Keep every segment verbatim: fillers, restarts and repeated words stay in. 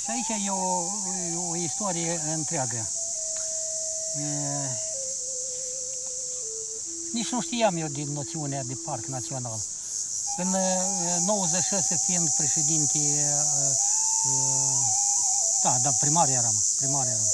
Și aici e o, o istorie întreagă. E, nici nu știam eu din noțiunea de parc național. În nouăzeci și șase, fiind președinte, da, dar primar eram, primar eram.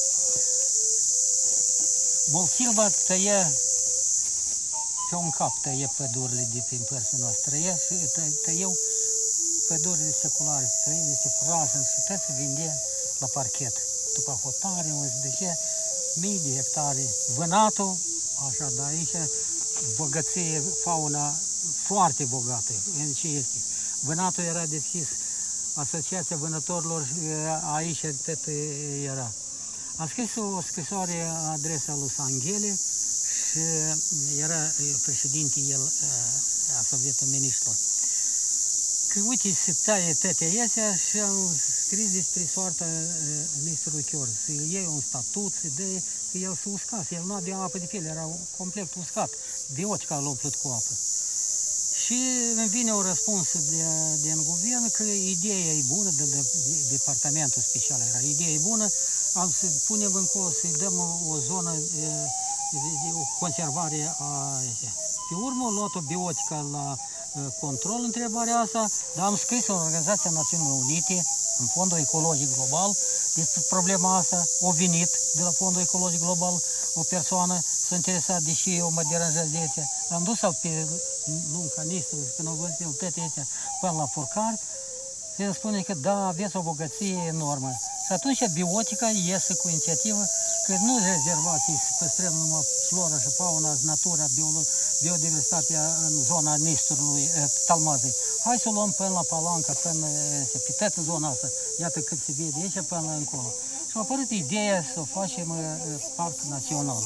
Molsilva tăie pe un cap, tăie pădurile de prin părțile noastre, tăie, tăieu pădurile seculare, tăie niște furaje și tot se vinde la parchet. După hotare, unsprezece mii de hectare, vânatul, așa, dar aici bogăție, fauna foarte bogată, în ce este. Vânatul era deschis, Asociația Vânătorilor aici tot era. A scris o scrisoare adresa lui Sanghele și era președinte el a Sovietul Ministrilor. Că uite, se taie toate astea și am scris despre soarta ministrului Chior. Să iei un statut, să dă, că el se uscase, el nu avea apă de piele, era complet uscat. Biotica l-a umplut cu apă. Și îmi vine un răspuns de, din guvern că ideea e bună, de, de departamentul special era, ideea e bună, am să punem încolo, să-i dăm o, o zonă de, de, de o conservare a... Pe urmă, a luat o biotică la control întrebarea asta, dar am scris în Organizația Națiunilor Unite, în Fondul Ecologic Global, despre problema asta, o venit de la Fondul Ecologic Global o persoană, s-a interesat, deși eu mă deranjez de astea, l-am dus pe lung canistru, când au văzut el toate astea până la furcar, și îmi spune că da, aveți o bogăție enormă. Și atunci biotica iese cu inițiativă că nu rezervații să păstrăm numai flora și fauna, natura, biodiversitatea în zona Nistrului, Talmazei. Hai să o luăm până la Palanca, până pe toată zona asta, iată cât se vede aici până la încolo. Și a apărut ideea să o facem parc național.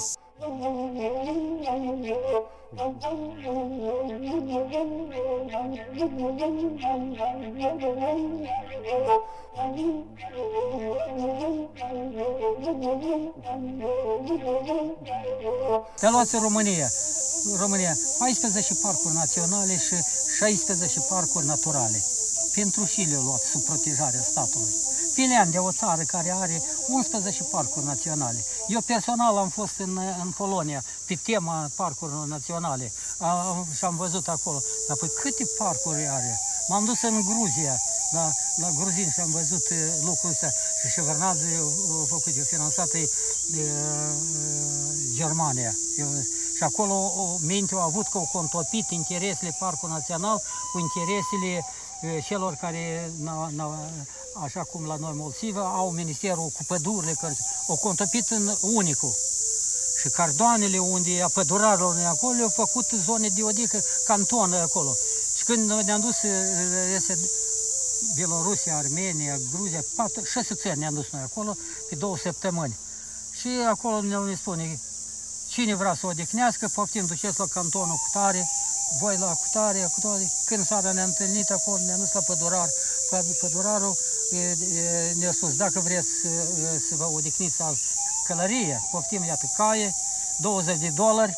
Te luați în România. România, paisprezece parcuri naționale și șaisprezece parcuri naturale. Pentru și le-au luat sub protejarea statului. Finlandia, o țară care are unsprezece parcuri naționale. Eu personal am fost în, în Polonia pe tema parcurilor naționale a, și am văzut acolo. Dar păi câte parcuri are? M-am dus în Gruzia, la, la gruzini și am văzut lucrul ăsta. Și Șevărnadze a făcut, eu finanțat e, Germania. Eu, și acolo o, minte au avut că au contopit interesele Parcului Național cu interesele celor care, na, na, așa cum la noi Molsilva, au ministerul cu pădurile, care au contopit în unicul. Și cardoanele unde a pădurarilor acolo au făcut zone de odică, cantonă acolo. Și când ne-am dus este Bielorusia, Armenia, Gruzia, patru, șase țări ne-am dus noi acolo pe două săptămâni. Și acolo ne spune, cine vrea să odihnească, poftim, duceți la cantonul cu tare, voi la cutare, cutare. Când seara ne-am întâlnit acolo, ne-am dus la pădurar. Pădurarul ne-a spus, dacă vreți să vă odihniți la călărie, poftim, iată, caie, douăzeci de dolari,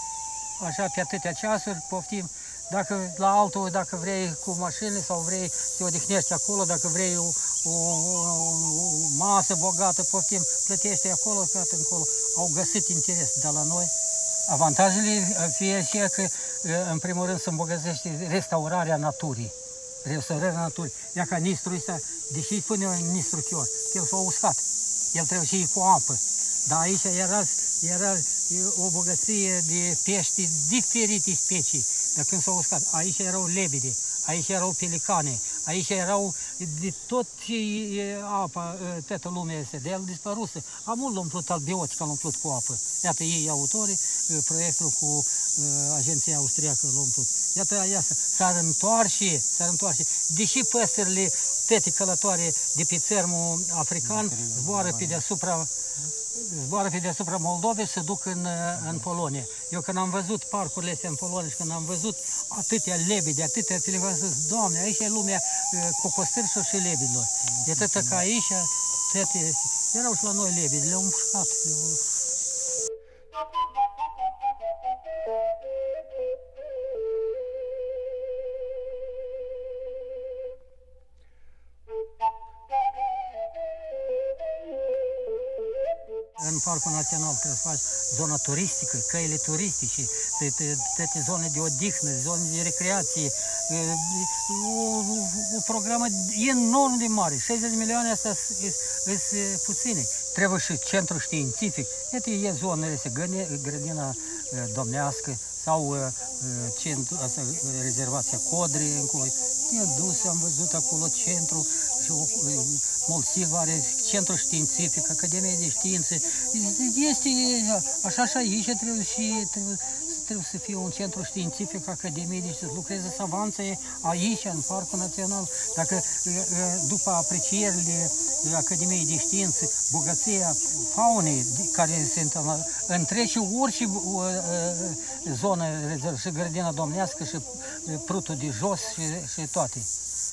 așa, pe atâtea ceasuri, poftim. Dacă la altul, dacă vrei cu mașini sau vrei să te odihnești acolo, dacă vrei o, o, o, o masă bogată, poftim, plătește acolo, gata, încolo. Au găsit interes de la noi. Avantajele fie și că, în primul rând, se îmbogățește restaurarea naturii. Restaurarea naturii. Ia ca nistrul ăsta, deși îi pune în nistru chior, el s-a uscat. El trebuie și cu apă. Dar aici era, era o bogăție de pești diferite specii. Dar când s-au uscat, aici erau lebede, aici erau pelicane, aici erau de tot ce e apa, toată lumea este, de el dispăruse. Amul l-a umplut al biotica, l-a umplut cu apă. Iată ei, autorii, proiectul cu uh, agenția austriacă l-a umplut. Iată, iată, s-ar întoarce, s-ar întoarce. Deși păsările toate călătoare de pe țărmul african zboară pe deasupra zboară pe deasupra Moldovei și se duc în, în Polonia. Eu când am văzut parcurile astea în Polonia și când am văzut atâtea lebede, atâtea telefone, am zis, Doamne, aici e lumea cu costârșilor și lebedilor. De atâta ca aici, toate, erau și la noi lebede, le-au împușcat. Le-au... în Parcul Național trebuie să faci zona turistică, căile turistice, toate zone de odihnă, zone de recreație, o, o programă enorm de mare. șaizeci de milioane astea sunt puține. Trebuie și centru științific. Iată, e zonele astea, grădina domnească sau centru, asta, rezervația Codre. Ne-am dus, am văzut acolo centru, și Molsiva are centru științific, Academia de Științe. Este așa și aici, trebuie, și, trebuie, trebuie să fie un centru științific, Academie, deci să lucreze savanțe aici, în Parcul Național. Dacă după aprecierile Academiei de Științe, bogăția faunei care sunt întrece orice zonă, și grădina domnească, și prutul de jos, și, și toate.